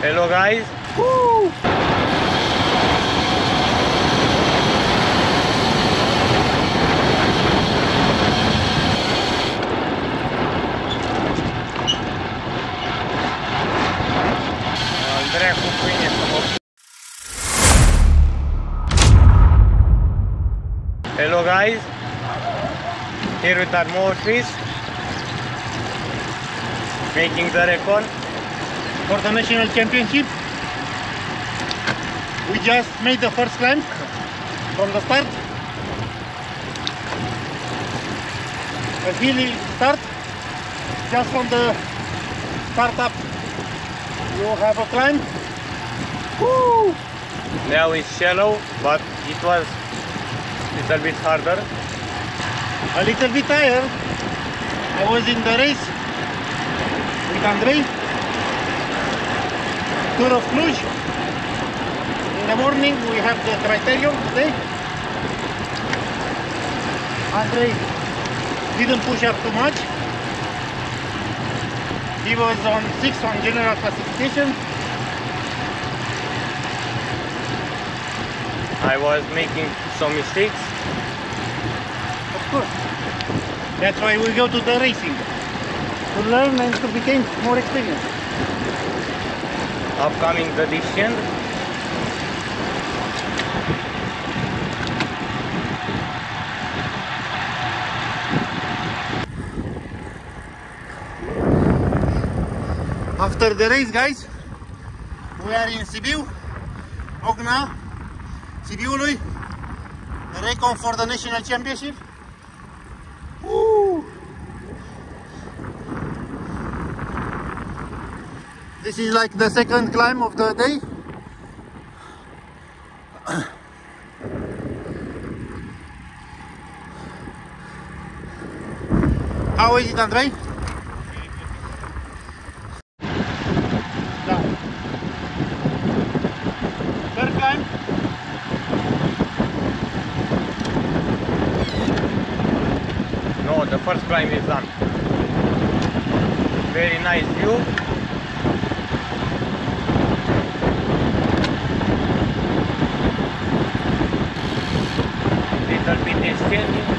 Hello guys. Woo! Dracu pâine să mă... Hello guys. Here with our Morpheus. Making the record For the national championship, we just made the first climb from the start. A hilly start, just from the start up. You have a climb. Woo! now it's shallow, but it was a little bit harder. A little bit tired. I was in the race with Andrei. Tour of Cluj. In the morning we have the criterium today. Andrei didn't push up too much. He was on 6th on general classification. I was making some mistakes. Of course. That's why we go to the racing. To learn and to become more experienced. Upcoming the descent. After the race, guys, we are in Sibiu, Ogna, Sibiului, recon for the national championship. Woo! This is like the second climb of the day. How is it, Andrei? Down. Third climb. No, the first climb is done. Very nice view. Little bit descending.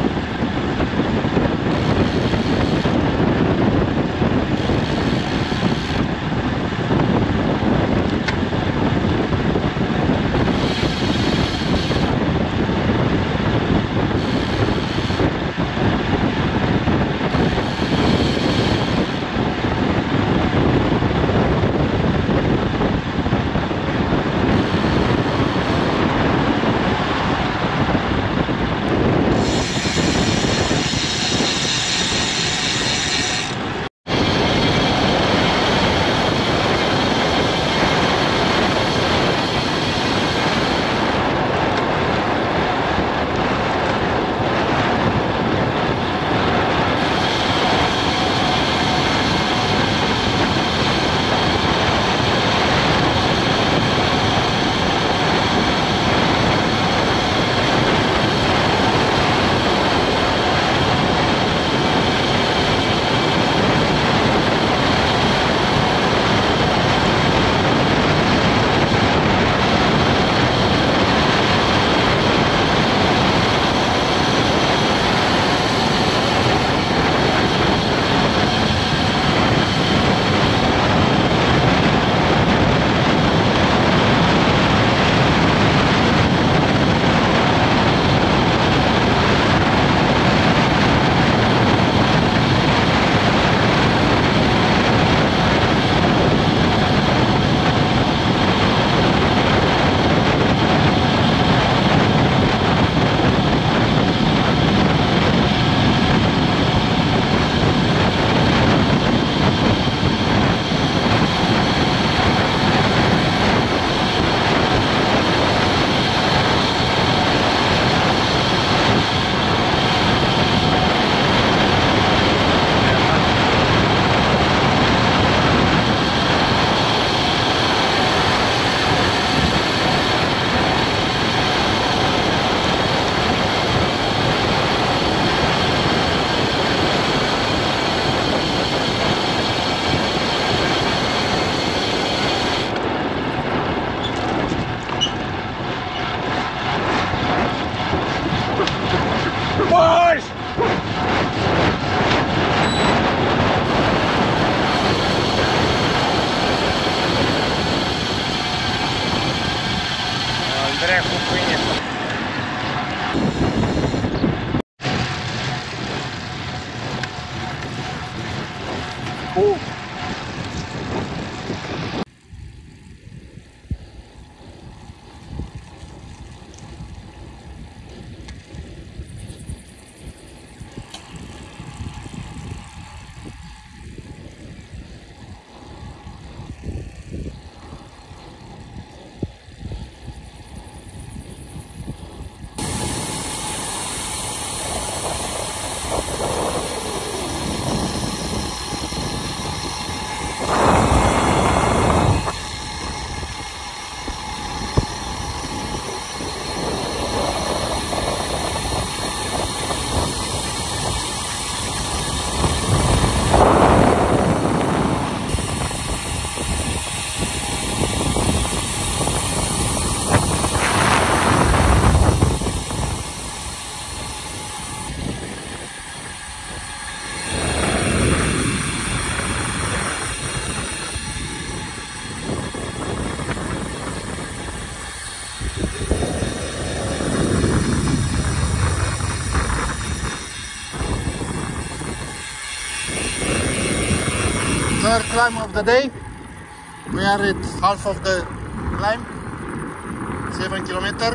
third climb of the day. We are at half of the climb, 7 kilometers.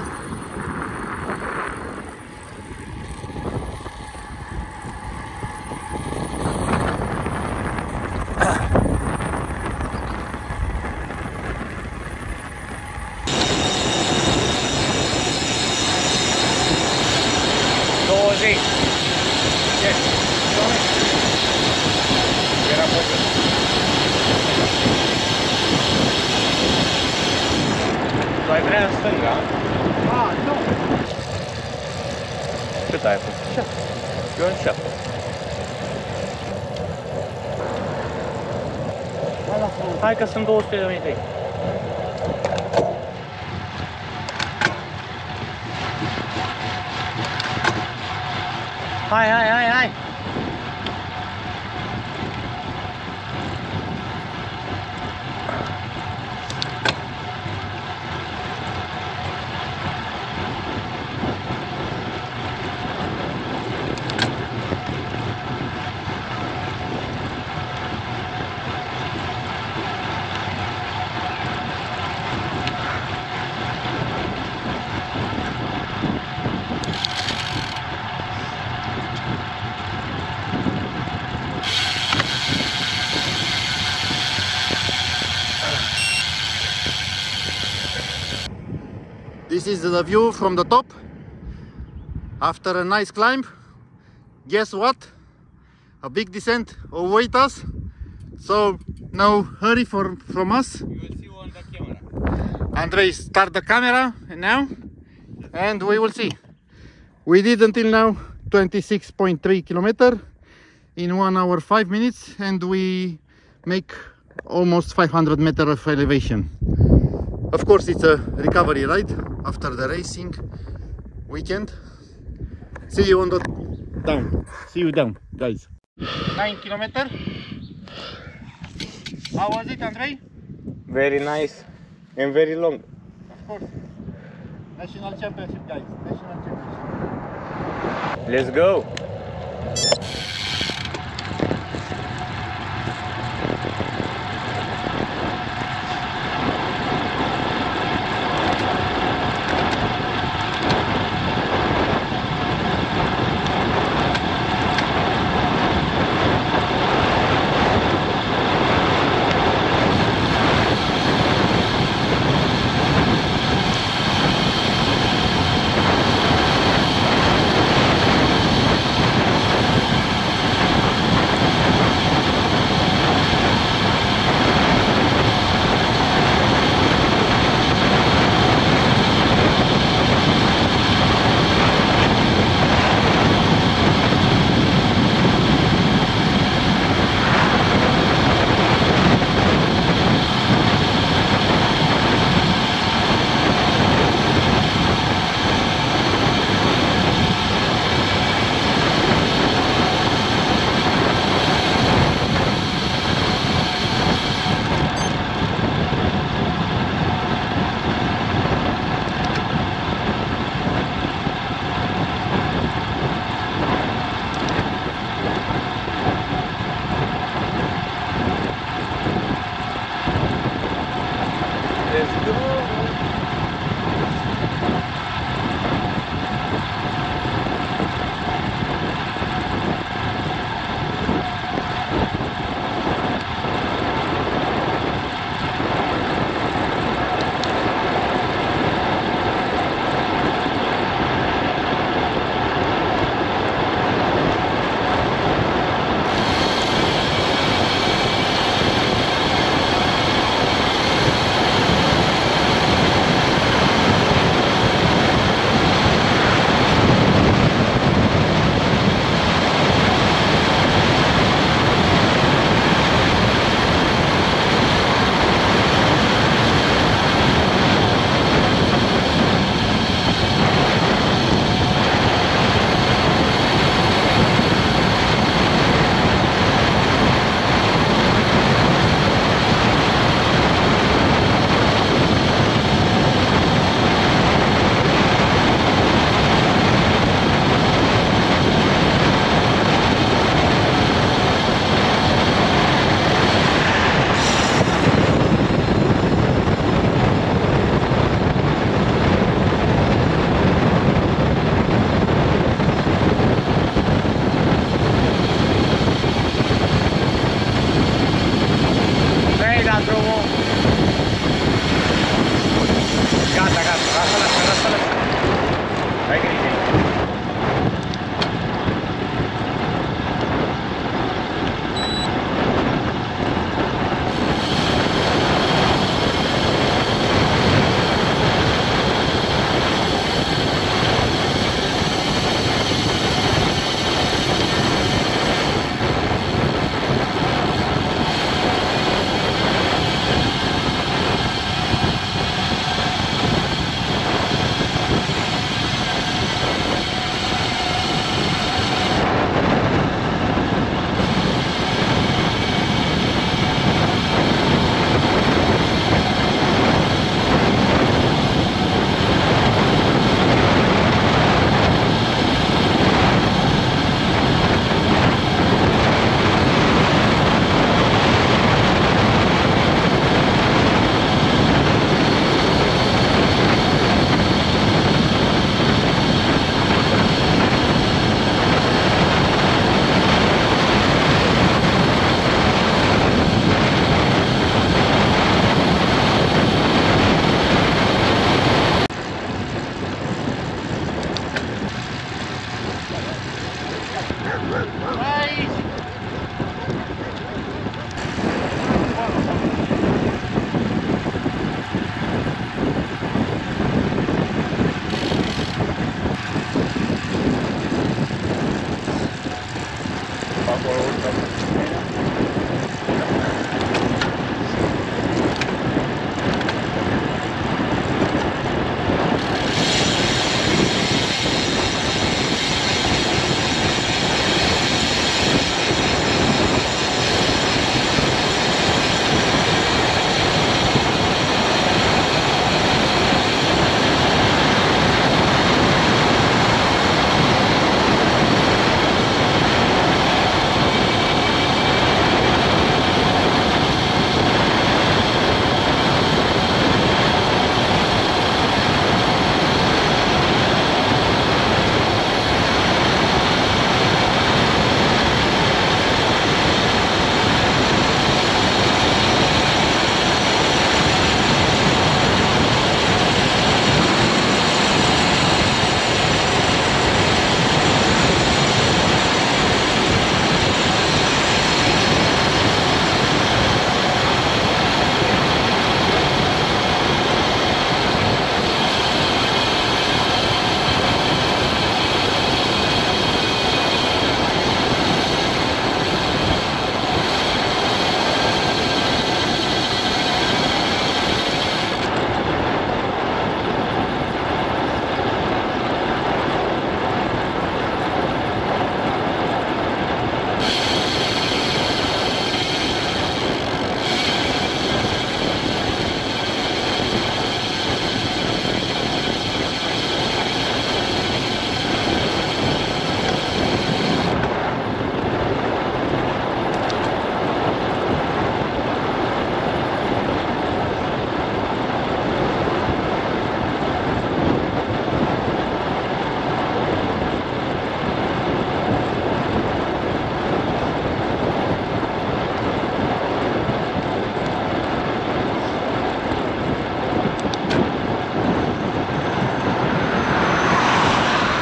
Tu ai vrea în stânga? Nu. Cât ai acum? 7. Eu în 7. Hai că sunt 200 de metri. Hai! This is the view from the top after a nice climb. Guess what? A big descent awaits us, so no hurry from us. You will see on the camera. Andrei, start the camera now and we will see. We did until now 26.3 kilometers in 1 hour 5 minutes, and we make almost 500 meters of elevation. Of course, it's a recovery ride after the racing weekend. See you on the down. See you down, guys. 9 kilometers. How was it, Andrei? Very nice and very long. Of course. National championship, guys. National championship. Let's go. Let's go.